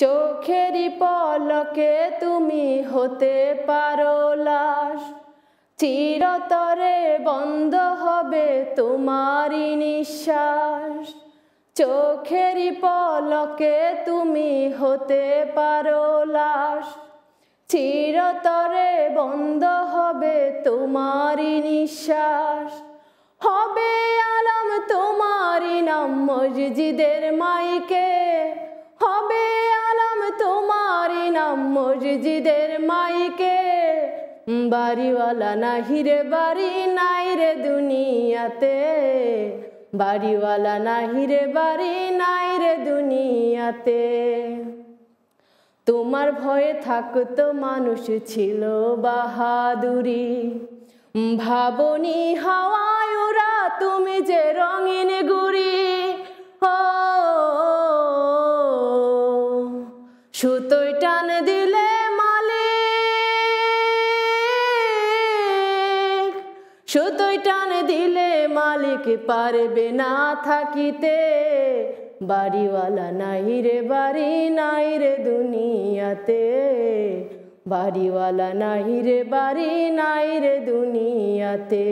চোখেরই পলকে তুমি হতে পারো লাশ, চিরতরে বন্ধ হবে তোমারই নিঃশ্বাস। চোখেরই পলকে তুমি হতে পারো লাশ, চিরতরে বন্ধ হবে তোমারই নিঃশ্বাস। হবে আলম তোমারই নাম মসজিদের মাইকে, হবে আলম তোমারই নাম মসজিদের মাইকে। বাড়িওয়ালা নাহি রে বাড়ি নাই রে দুনিয়াতে, বাড়িওয়ালা নাহি রে বাড়ি নাই রে দুনিয়াতে। তোমার ভয়ে থাকতো মানুষ ছিল বাহাদুরি, ভাবনি হাওয়ায় ওরা তুমি যে রঙিন গুড়ি। ও সুতোয় টান দিলে মালিক, সুতোয় টান দিলে মালিক পারবে না থাকিতে। বাড়িওয়ালা নাই রে বাড়ি নাই রে দুনিয়াতে, বাড়িওয়ালা নাই রে বাড়ি নাই রে দুনিয়াতে।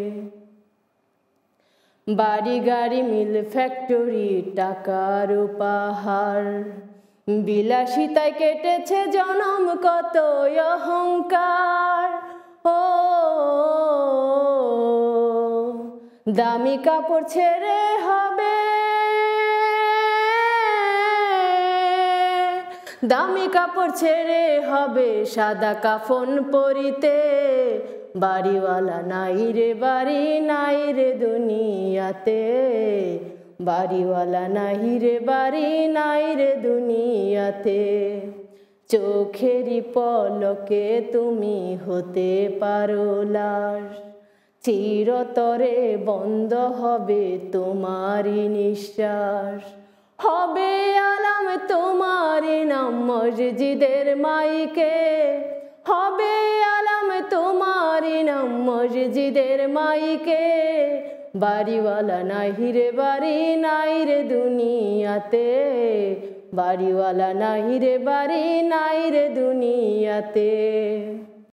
বাড়ি গাড়ি মিল ফ্যাক্টরি টাকার পাহাড়, বিলাসিতায় কেটেছে জনম কত অহংকার। ও দামি কাপড় ছেড়ে হবে, দামি কাপড় ছেড়ে হবে সাদা কাফন পরিতে। বাড়িওয়ালা নাই রে বাড়ি নাই রে দুনিয়াতে, বাড়িওয়ালা নাই রে বাড়ি নাই রে দুনিয়াতে। চোখেরই পলকে তুমি হতে পারো লাশ, চিরতরে বন্ধ হবে তোমারই নিঃশ্বাস। হবে আলম তোমারই নাম মসজিদের মাইকে, হবে আলম তোমারই নাম মসজিদের মাইকে। বাড়িওয়ালা নাহি রে বাড়ি নাই রে দুনিয়াতে, বাড়িওয়ালা নাহি রে বাড়ি নাই রে দুনিয়াতে।